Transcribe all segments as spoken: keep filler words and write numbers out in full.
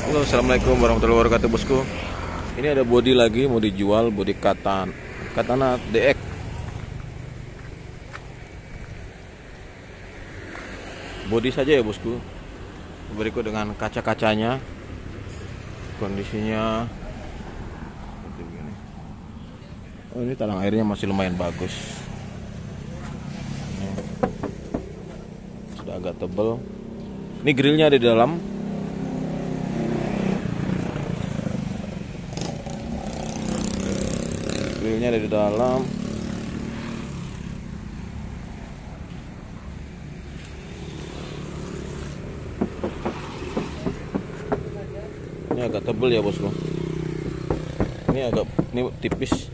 Halo, assalamualaikum warahmatullahi wabarakatuh bosku. Ini ada bodi lagi mau dijual, bodi Katana Katana D X. Bodi saja ya bosku. Berikut dengan kaca-kacanya. Kondisinya seperti begini. Oh, ini talang airnya masih lumayan bagus. Ini sudah agak tebal. Ini grillnya ada di dalam. Grillnya ada di dalam. Ini agak tebal ya bosku. Ini agak ini tipis.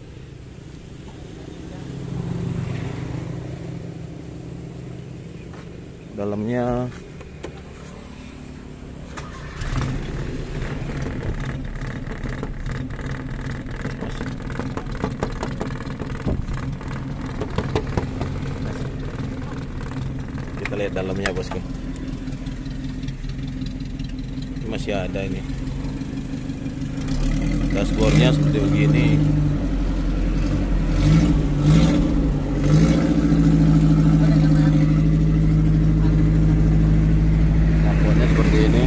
Dalamnya kita lihat dalamnya bosku. Ini masih ada ini. Dashboardnya seperti begini. Lampunya seperti ini.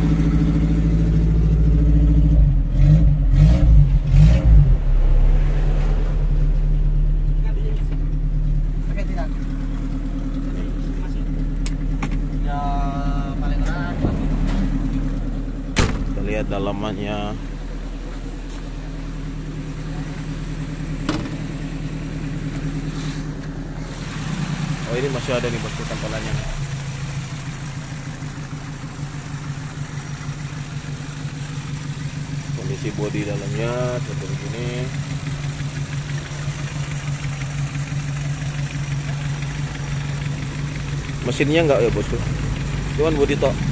Kita lihat dalamannya. Oh, ini masih ada nih bosku tampilannya. Kondisi bodi dalamnya seperti begini. Mesinnya enggak ya bosku, cuman bodi tok.